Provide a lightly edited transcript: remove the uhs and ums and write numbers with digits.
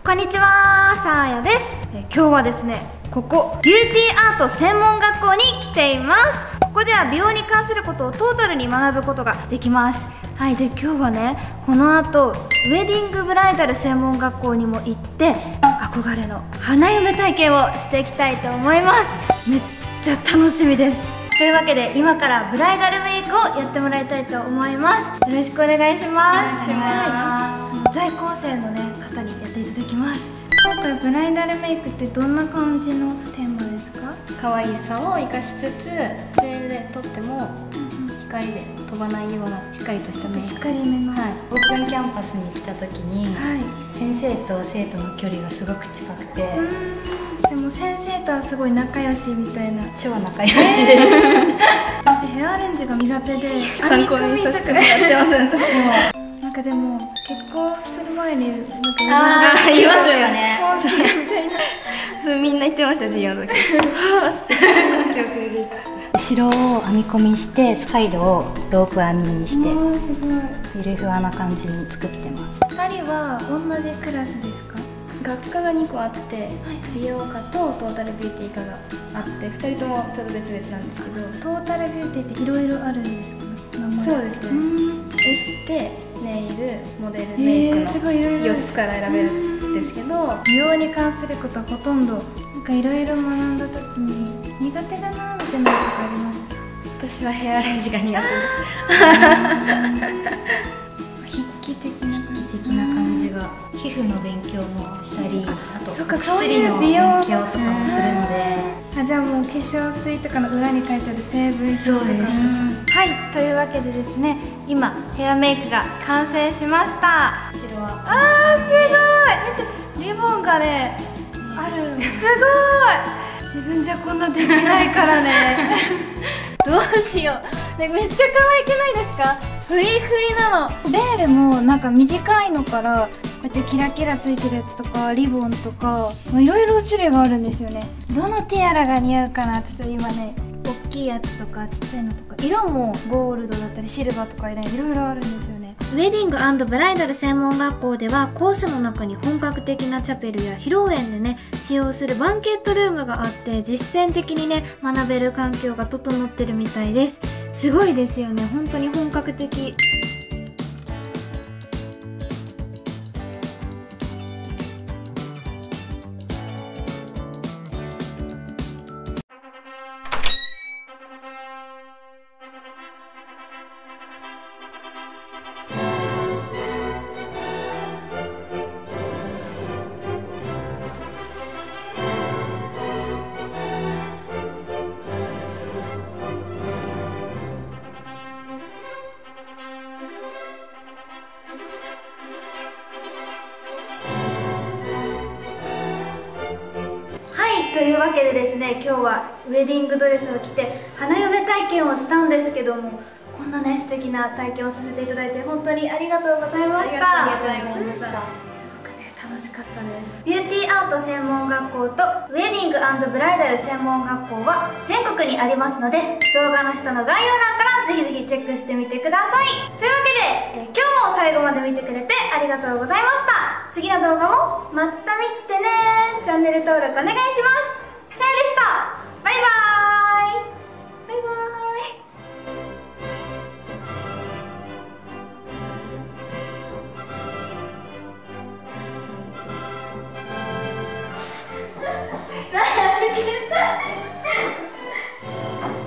こんにちは、さあやです。今日はですね、ここビューティーアート専門学校に来ています。ここでは美容に関することをトータルに学ぶことができます。はい、で今日はね、この後ウェディングブライダル専門学校にも行って憧れの花嫁体験をしていきたいと思います。めっちゃ楽しみです。というわけで今からブライダルメイクをやってもらいたいと思います。よろしくお願いします。在校生のね方にやっていただきます。今回ブライダルメイクってどんな感じのテーマですか？ 可愛さを生かしつつ、撮影で撮っても光で飛ばないようなしっかりとしたメイク。 しっかりめの、 はい、オープンキャンパスに来た時に、はい、先生と生徒の距離がすごく近くて、 でも先生とはすごい仲良しみたいな。 超仲良しです。 私ヘアアレンジが苦手で参考にさせてもらってます。 なんかでも結婚する前になんか言いますよね。 本気みたいな。 それみんな言ってました、授業の時。後ろを編み込みして、サイドをロープ編みにして、ゆるふわな感じに作ってます。 2人は同じクラスですか？ 学科が2個あって、美容科とトータルビューティー科があって、2人ともちょっと別々なんですけど。 トータルビューティーっていろいろあるんですか？ そうですね。エステ、ネイル、モデル、メイクの4つから選べるんですけど、 美容に関することはほとんどなんかいろいろ学んだ時に苦手だなみたいなのとかありました？ 私はヘアアレンジが苦手です。 筆記的な感じが、皮膚の勉強もしたり、あと薬の勉強とかもするので。 じゃあもう化粧水とかの裏に書いてある成分表とか。はい、というわけでですね、今ヘアメイクが完成しました。 後ろはすごい、リボンがねある。すごい、自分じゃこんなできないからね。どうしよう、めっちゃ可愛くないですか？フリフリなの。ベールもなんか短いのからこうやってキラキラついてるやつとかリボンとかいろいろ種類があるんですよね。どのティアラが似合うかな。ちょっと今ね、大きいやつとかちっちゃいのとか、色もゴールドだったりシルバーとかいろいろあるんですよね。ウェディング&ブライダル専門学校では校舎の中に本格的なチャペルや披露宴でね使用するバンケットルームがあって、実践的にね学べる環境が整ってるみたいです。すごいですよね、本当に本格的。というわけでですね、今日はウェディングドレスを着て花嫁体験をしたんですけども、こんなね素敵な体験をさせていただいて本当にありがとうございました。 ありがとうございました。 すごくね楽しかったです。ビューティーアート専門学校とウェディング&ブライダル専門学校は全国にありますので、動画の下の概要欄からぜひぜひチェックしてみてください。というわけで、今日も最後まで見てくれてありがとうございました。次の動画もまた見てね。チャンネル登録お願いします。さやでした。バイバーイ。